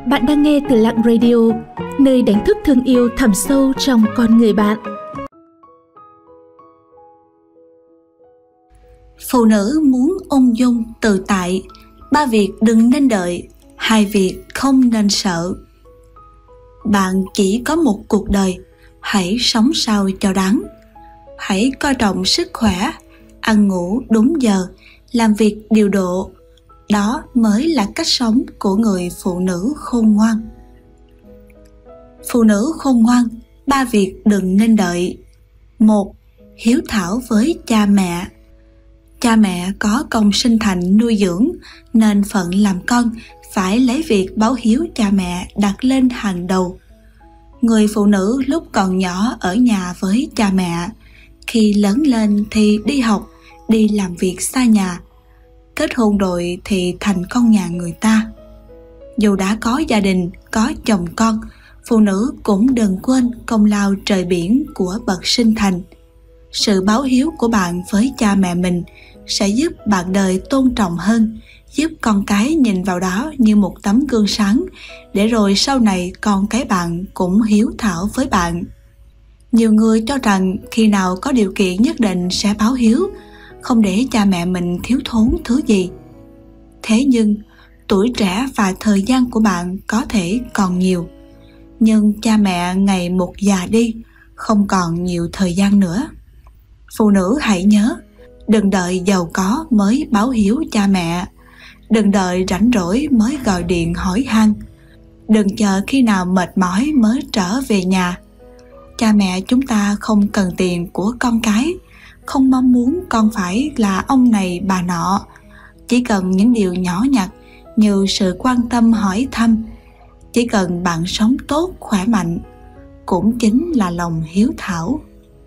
Bạn đang nghe Từ Lặng Radio, nơi đánh thức thương yêu thẳm sâu trong con người bạn. Phụ nữ muốn ung dung tự tại, 3 việc đừng nên đợi, 2 việc không nên sợ. Bạn chỉ có một cuộc đời, hãy sống sao cho đáng. Hãy coi trọng sức khỏe, ăn ngủ đúng giờ, làm việc điều độ. Đó mới là cách sống của người phụ nữ khôn ngoan. Phụ nữ khôn ngoan, 3 việc đừng nên đợi. 1. Hiếu thảo với cha mẹ. Cha mẹ có công sinh thành nuôi dưỡng, nên phận làm con phải lấy việc báo hiếu cha mẹ đặt lên hàng đầu. Người phụ nữ lúc còn nhỏ ở nhà với cha mẹ, khi lớn lên thì đi học, đi làm việc xa nhà. Kết hôn rồi thì thành con nhà người ta. Dù đã có gia đình, có chồng con, phụ nữ cũng đừng quên công lao trời biển của bậc sinh thành. Sự báo hiếu của bạn với cha mẹ mình sẽ giúp bạn đời tôn trọng hơn, giúp con cái nhìn vào đó như một tấm gương sáng, để rồi sau này con cái bạn cũng hiếu thảo với bạn. Nhiều người cho rằng khi nào có điều kiện nhất định sẽ báo hiếu, không để cha mẹ mình thiếu thốn thứ gì. Thế nhưng, tuổi trẻ và thời gian của bạn có thể còn nhiều, nhưng cha mẹ ngày một già đi, không còn nhiều thời gian nữa. Phụ nữ hãy nhớ, đừng đợi giàu có mới báo hiếu cha mẹ. Đừng đợi rảnh rỗi mới gọi điện hỏi han. Đừng chờ khi nào mệt mỏi mới trở về nhà. Cha mẹ chúng ta không cần tiền của con cái, không mong muốn con phải là ông này bà nọ. Chỉ cần những điều nhỏ nhặt như sự quan tâm hỏi thăm. Chỉ cần bạn sống tốt, khỏe mạnh, cũng chính là lòng hiếu thảo.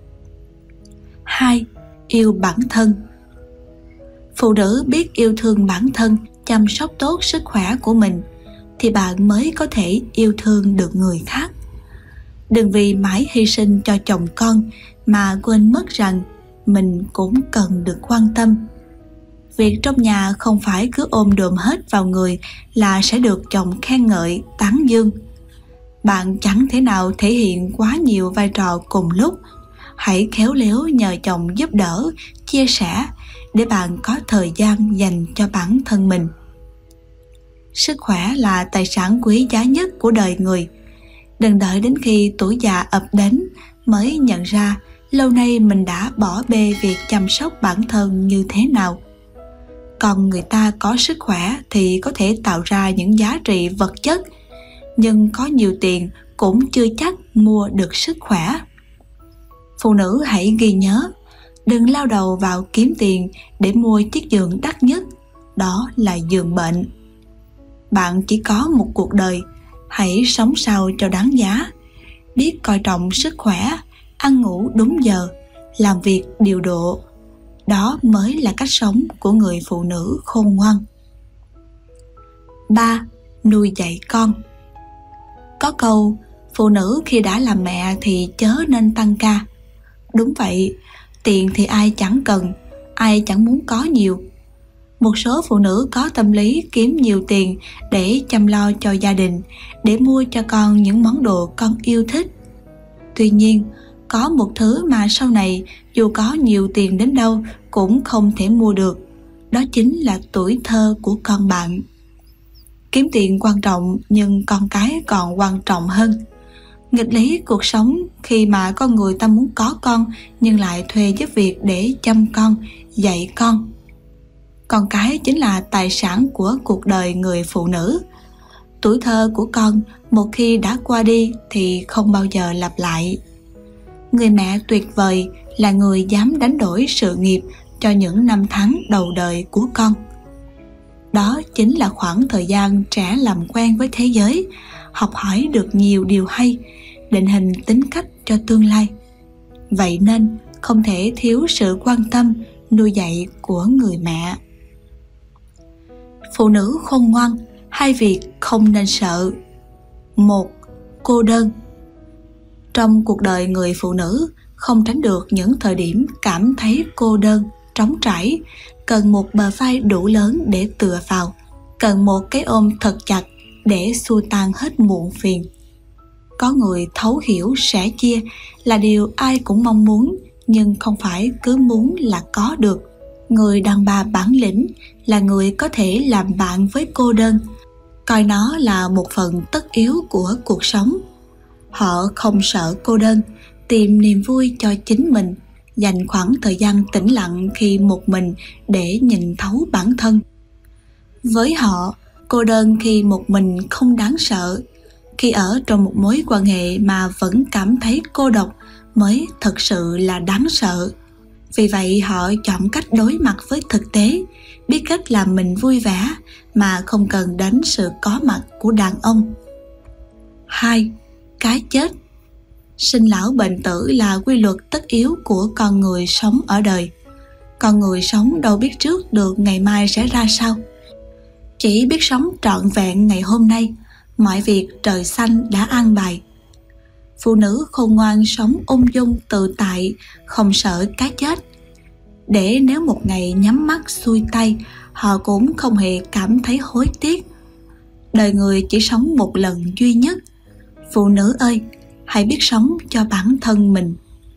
2. Yêu bản thân. Phụ nữ biết yêu thương bản thân, chăm sóc tốt sức khỏe của mình, thì bạn mới có thể yêu thương được người khác. Đừng vì mãi hy sinh cho chồng con mà quên mất rằng mình cũng cần được quan tâm. Việc trong nhà không phải cứ ôm đồm hết vào người là sẽ được chồng khen ngợi, tán dương. Bạn chẳng thể nào thể hiện quá nhiều vai trò cùng lúc. Hãy khéo léo nhờ chồng giúp đỡ, chia sẻ, để bạn có thời gian dành cho bản thân mình. Sức khỏe là tài sản quý giá nhất của đời người. Đừng đợi đến khi tuổi già ập đến mới nhận ra lâu nay mình đã bỏ bê việc chăm sóc bản thân như thế nào. Còn người ta có sức khỏe thì có thể tạo ra những giá trị vật chất, nhưng có nhiều tiền cũng chưa chắc mua được sức khỏe. Phụ nữ hãy ghi nhớ, đừng lao đầu vào kiếm tiền để mua chiếc giường đắt nhất, đó là giường bệnh. Bạn chỉ có một cuộc đời, hãy sống sao cho đáng giá, biết coi trọng sức khỏe, ăn ngủ đúng giờ, làm việc điều độ. Đó mới là cách sống của người phụ nữ khôn ngoan. 3. Nuôi dạy con. Có câu, phụ nữ khi đã làm mẹ thì chớ nên tăng ca. Đúng vậy, tiền thì ai chẳng cần, ai chẳng muốn có nhiều. Một số phụ nữ có tâm lý kiếm nhiều tiền để chăm lo cho gia đình, để mua cho con những món đồ con yêu thích. Tuy nhiên, có một thứ mà sau này dù có nhiều tiền đến đâu cũng không thể mua được, đó chính là tuổi thơ của con bạn. Kiếm tiền quan trọng, nhưng con cái còn quan trọng hơn. Nghịch lý cuộc sống khi mà con người ta muốn có con nhưng lại thuê giúp việc để chăm con, dạy con. Con cái chính là tài sản của cuộc đời người phụ nữ. Tuổi thơ của con một khi đã qua đi thì không bao giờ lặp lại. Người mẹ tuyệt vời là người dám đánh đổi sự nghiệp cho những năm tháng đầu đời của con. Đó chính là khoảng thời gian trẻ làm quen với thế giới, học hỏi được nhiều điều hay, định hình tính cách cho tương lai. Vậy nên không thể thiếu sự quan tâm, nuôi dạy của người mẹ. Phụ nữ khôn ngoan, 2 việc không nên sợ. 1. Cô đơn. Trong cuộc đời người phụ nữ, không tránh được những thời điểm cảm thấy cô đơn, trống trải, cần một bờ vai đủ lớn để tựa vào, cần một cái ôm thật chặt để xua tan hết muộn phiền. Có người thấu hiểu sẻ chia là điều ai cũng mong muốn, nhưng không phải cứ muốn là có được. Người đàn bà bản lĩnh là người có thể làm bạn với cô đơn, coi nó là một phần tất yếu của cuộc sống. Họ không sợ cô đơn, tìm niềm vui cho chính mình, dành khoảng thời gian tĩnh lặng khi một mình để nhìn thấu bản thân. Với họ, cô đơn khi một mình không đáng sợ. Khi ở trong một mối quan hệ mà vẫn cảm thấy cô độc mới thật sự là đáng sợ. Vì vậy họ chọn cách đối mặt với thực tế, biết cách làm mình vui vẻ mà không cần đến sự có mặt của đàn ông. 2. Cái chết. Sinh lão bệnh tử là quy luật tất yếu của con người sống ở đời. Con người sống đâu biết trước được ngày mai sẽ ra sao. Chỉ biết sống trọn vẹn ngày hôm nay, mọi việc trời xanh đã an bài. Phụ nữ khôn ngoan sống ung dung tự tại, không sợ cái chết. Để nếu một ngày nhắm mắt xuôi tay, họ cũng không hề cảm thấy hối tiếc. Đời người chỉ sống một lần duy nhất. Phụ nữ ơi, hãy biết sống cho bản thân mình.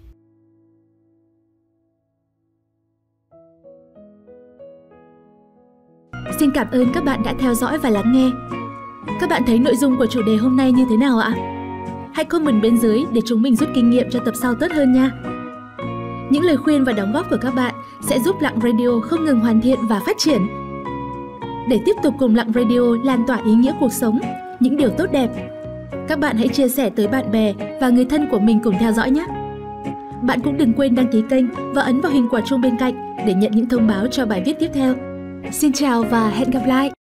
Xin cảm ơn các bạn đã theo dõi và lắng nghe. Các bạn thấy nội dung của chủ đề hôm nay như thế nào ạ? Hãy comment bên dưới để chúng mình rút kinh nghiệm cho tập sau tốt hơn nha. Những lời khuyên và đóng góp của các bạn sẽ giúp Lặng Radio không ngừng hoàn thiện và phát triển. Để tiếp tục cùng Lặng Radio lan tỏa ý nghĩa cuộc sống, những điều tốt đẹp, các bạn hãy chia sẻ tới bạn bè và người thân của mình cùng theo dõi nhé. Bạn cũng đừng quên đăng ký kênh và ấn vào hình quả chuông bên cạnh để nhận những thông báo cho bài viết tiếp theo. Xin chào và hẹn gặp lại!